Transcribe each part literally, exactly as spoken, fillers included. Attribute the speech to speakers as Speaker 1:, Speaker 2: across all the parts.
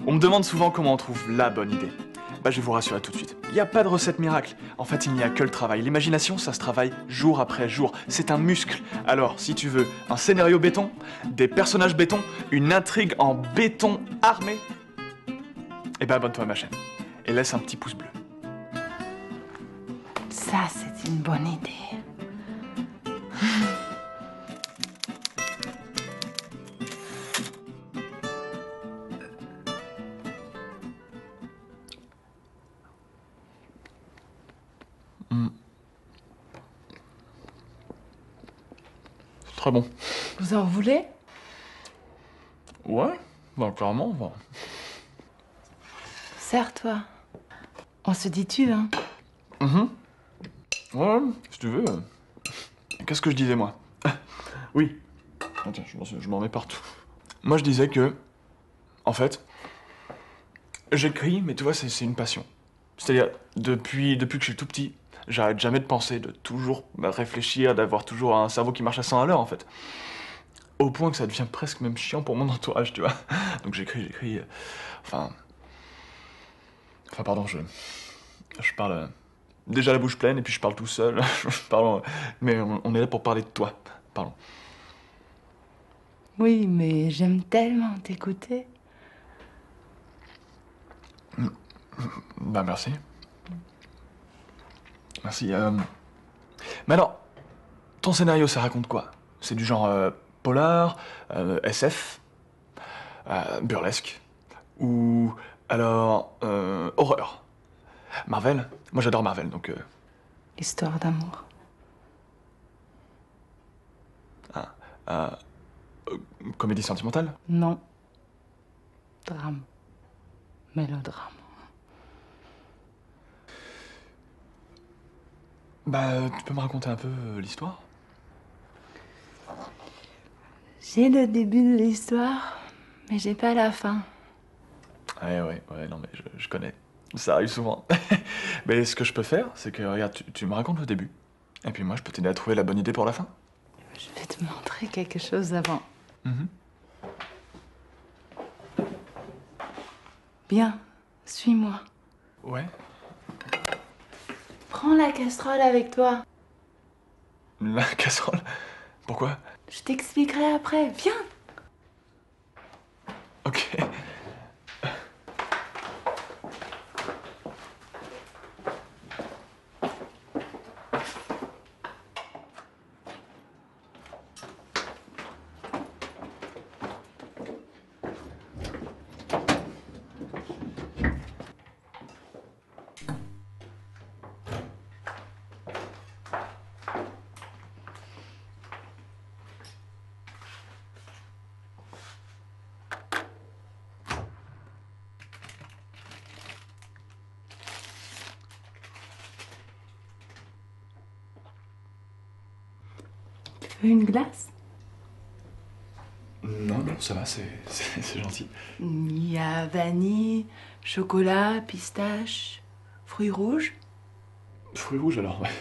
Speaker 1: On me demande souvent comment on trouve la bonne idée. Bah je vais vous rassurer tout de suite. Il n'y a pas de recette miracle. En fait, il n'y a que le travail. L'imagination, ça se travaille jour après jour. C'est un muscle. Alors, si tu veux un scénario béton, des personnages béton, une intrigue en béton armé, eh ben abonne-toi à ma chaîne. Et laisse un petit pouce bleu.
Speaker 2: Ça, c'est une bonne idée.
Speaker 1: Mmh. C'est très bon.
Speaker 2: Vous en voulez?
Speaker 1: Ouais, bah clairement, bah.
Speaker 2: Serre-toi. On se dit tu, hein?
Speaker 1: Mmh. Ouais, si tu veux. Qu'est-ce que je disais, moi? Oui. Attends, je m'en mets partout. Moi, je disais que, en fait, j'écris, mais tu vois, c'est une passion. C'est-à-dire, depuis, depuis que je suis tout petit, j'arrête jamais de penser, de toujours réfléchir, d'avoir toujours un cerveau qui marche à cent à l'heure, en fait. Au point que ça devient presque même chiant pour mon entourage, tu vois. Donc j'écris, j'écris... Euh, enfin... Enfin, pardon, je... Je parle... Euh, déjà la bouche pleine, et puis je parle tout seul. Pardon, mais on, on est là pour parler de toi. Pardon.
Speaker 2: Oui, mais j'aime tellement t'écouter.
Speaker 1: Bah merci. Merci. Euh... Mais alors, ton scénario, ça raconte quoi? C'est du genre euh, polar, euh, S F, euh, burlesque, ou alors euh, horreur? Marvel? Moi j'adore Marvel, donc... Euh...
Speaker 2: Histoire d'amour.
Speaker 1: Ah, euh, euh, comédie sentimentale?
Speaker 2: Non. Drame. Mélodrame.
Speaker 1: Bah, tu peux me raconter un peu euh, l'histoire?
Speaker 2: J'ai le début de l'histoire, mais j'ai pas la fin.
Speaker 1: Ouais, ouais, ouais, non mais je, je connais. Ça arrive souvent. Mais ce que je peux faire, c'est que, regarde, tu, tu me racontes le début. Et puis moi, je peux t'aider à trouver la bonne idée pour la fin.
Speaker 2: Je vais te montrer quelque chose avant.
Speaker 1: Mm-hmm.
Speaker 2: Bien, suis-moi.
Speaker 1: Ouais.
Speaker 2: Prends la casserole avec toi.
Speaker 1: La casserole? Pourquoi?
Speaker 2: Je t'expliquerai après. Viens.
Speaker 1: Ok.
Speaker 2: Tu veux une glace?
Speaker 1: Non, non, ça va, c'est c'est gentil.
Speaker 2: Il y a vanille, chocolat, pistache, fruits rouges.
Speaker 1: Fruits rouges alors, ouais.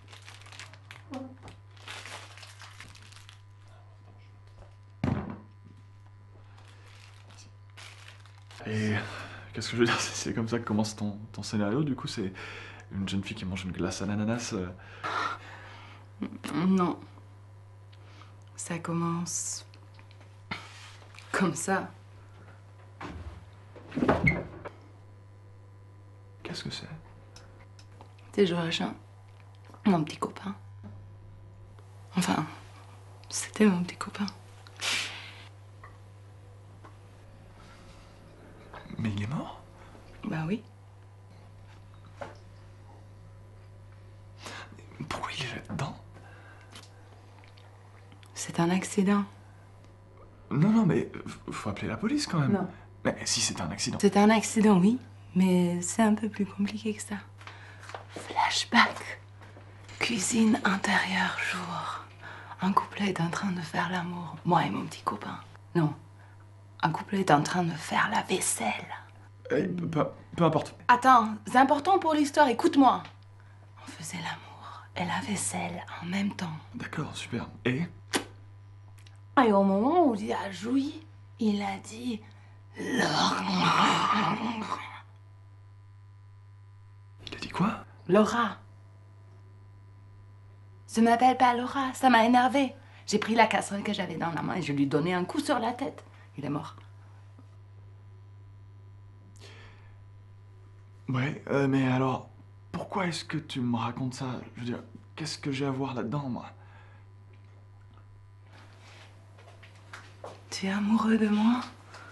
Speaker 1: Et qu'est-ce que je veux dire? C'est comme ça que commence ton, ton scénario, du coup, c'est une jeune fille qui mange une glace à l'ananas. Euh...
Speaker 2: Non. Ça commence... comme ça.
Speaker 1: Qu'est-ce que c'est?
Speaker 2: C'est Joachim, mon petit copain. Enfin, c'était mon petit copain.
Speaker 1: Mais il est mort?
Speaker 2: Bah oui.
Speaker 1: Pourquoi il est là-dedans?
Speaker 2: C'est un accident.
Speaker 1: Non, non, mais faut appeler la police quand même.
Speaker 2: Non.
Speaker 1: Mais si c'est un accident.
Speaker 2: C'est un accident, oui, mais c'est un peu plus compliqué que ça. Flashback. Cuisine intérieure, jour. Un couplet est en train de faire l'amour, moi et mon petit copain. Non, un couplet est en train de faire la vaisselle.
Speaker 1: Eh, peu, peu importe.
Speaker 2: Attends, c'est important pour l'histoire, écoute-moi. On faisait l'amour et la vaisselle en même temps.
Speaker 1: D'accord, super. Et?
Speaker 2: Et au moment où il a joui, il a dit Laura.
Speaker 1: Il a dit quoi?
Speaker 2: Laura. Je m'appelle pas Laura, ça m'a énervé. J'ai pris la casserole que j'avais dans la main et je lui ai donné un coup sur la tête. Il est mort.
Speaker 1: Ouais, euh, mais alors, pourquoi est-ce que tu me racontes ça? Je veux dire, qu'est-ce que j'ai à voir là-dedans, moi?
Speaker 2: Tu es amoureux de moi?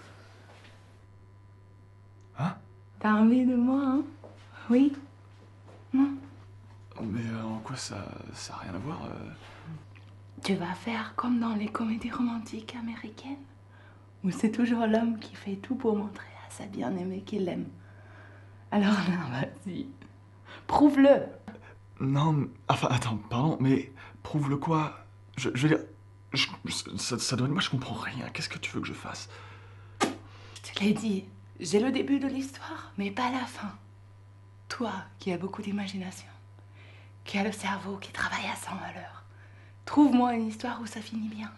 Speaker 1: Hein?
Speaker 2: T'as envie de moi, hein? Oui? Non?
Speaker 1: Mais euh, en quoi ça, ça a rien à voir euh...
Speaker 2: Tu vas faire comme dans les comédies romantiques américaines, où c'est toujours l'homme qui fait tout pour montrer à sa bien-aimée qu'il l'aime. Alors là, vas-y, prouve-le.
Speaker 1: Non, mais- enfin, attends, pardon, mais prouve-le quoi? Je, je veux dire, je- ça, ça donne, moi je comprends rien. Qu'est-ce que tu veux que je fasse?
Speaker 2: Je te l'ai dit, j'ai le début de l'histoire, mais pas la fin. Toi, qui as beaucoup d'imagination, qui as le cerveau qui travaille à cent à l'heure, trouve-moi une histoire où ça finit bien.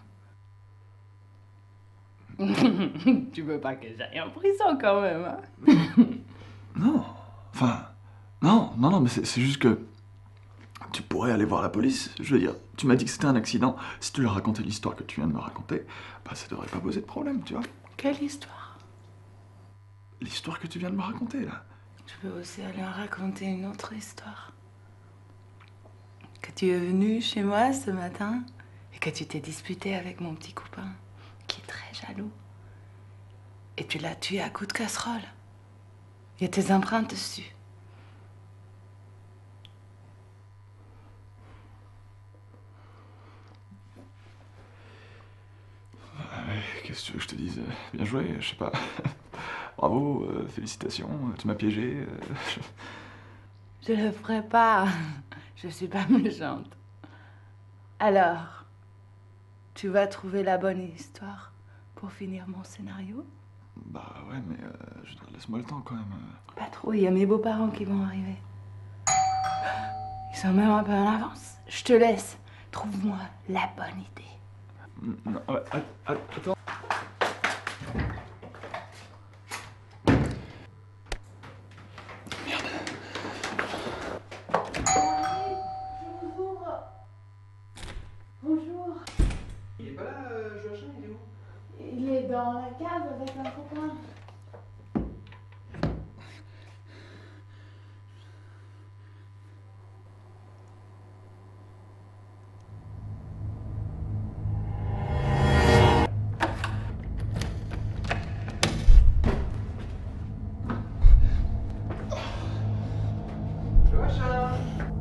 Speaker 2: Tu veux pas que j'aille en prison quand même, hein?
Speaker 1: Non, enfin, non, non, non, mais c'est c'est juste que tu pourrais aller voir la police. Je veux dire, tu m'as dit que c'était un accident. Si tu leur racontais l'histoire que tu viens de me raconter, bah ça devrait pas poser de problème, tu vois.
Speaker 2: Quelle histoire?
Speaker 1: L'histoire que tu viens de me raconter, là.
Speaker 2: Je peux aussi aller en raconter une autre histoire. Que tu es venu chez moi ce matin et que tu t'es disputé avec mon petit copain, qui est très jaloux. Et tu l'as tué à coups de casserole. Il y a tes empreintes dessus.
Speaker 1: Ah ouais, qu'est-ce que tu veux que je te dise? Bien joué, je sais pas. Bravo, euh, félicitations, tu m'as piégé. euh, je-
Speaker 2: Je le ferai pas. Je suis pas méchante. Alors, tu vas trouver la bonne histoire pour finir mon scénario?
Speaker 1: Bah ouais, mais euh, je veux dire, laisse-moi le temps quand même.
Speaker 2: Pas trop, il y a mes beaux-parents qui vont arriver. Ils sont même un peu en avance. Je te laisse. Trouve-moi la bonne idée.
Speaker 1: Non, ouais, att- att- attends. Merde.
Speaker 2: Bonjour.
Speaker 3: Il est pas là, euh, Joachim, il est où?
Speaker 2: Il est dans la cave avec un copain.
Speaker 3: Joachim!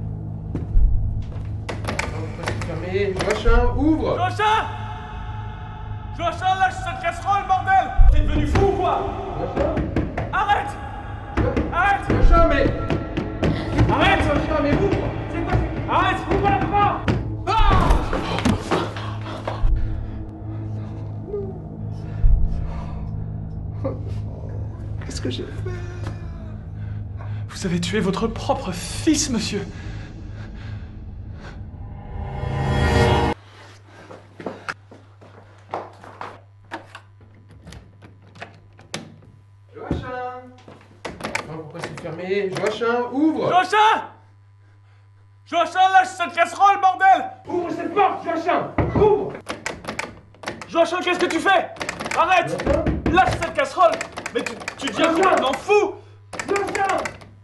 Speaker 3: Non, pourquoi c'est fermé? Joachim, ouvre!
Speaker 4: Joachim! Joachim, lâche cette casserole, bordel! T'es devenu fou ou quoi?
Speaker 3: Joachim?
Speaker 4: Arrête! Arrête!
Speaker 3: Joachim, mais...
Speaker 4: Arrête!
Speaker 3: Joachim, mais ouvre!
Speaker 4: C'est quoi? Arrête! Ouvre la porte!
Speaker 1: Qu'est-ce que j'ai fait? Vous avez tué votre propre fils, monsieur.
Speaker 3: Joachim! Non, pourquoi c'est fermé? Joachim, ouvre!
Speaker 4: Joachim! Joachim, lâche cette casserole, bordel!
Speaker 3: Ouvre cette porte, Joachim! Ouvre!
Speaker 4: Joachim, qu'est-ce que tu fais? Arrête!
Speaker 3: Joachim?
Speaker 4: Lâche cette casserole! Mais tu, tu deviens complètement fou!
Speaker 3: Joachim!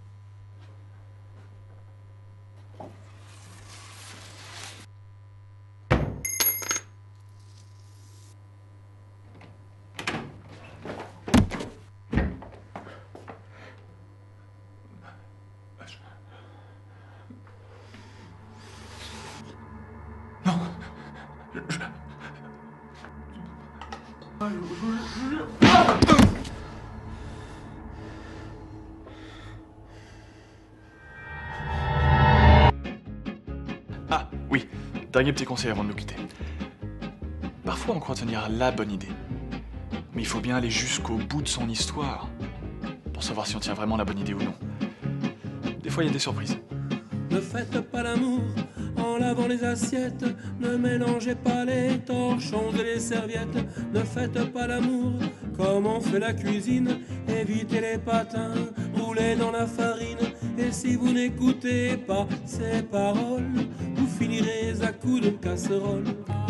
Speaker 1: Non. Ah, oui. Dernier petit conseil avant de nous quitter. Parfois, on croit tenir la bonne idée. Mais il faut bien aller jusqu'au bout de son histoire pour savoir si on tient vraiment la bonne idée ou non. Des fois, il y a des surprises.
Speaker 5: Ne faites pas l'amour en lavant les assiettes. Ne mélangez pas les torchons et les serviettes. Ne faites pas l'amour comme on fait la cuisine. Évitez les patins, roulez dans la farine. Et si vous n'écoutez pas ces paroles, vous finirez à coups de casserole.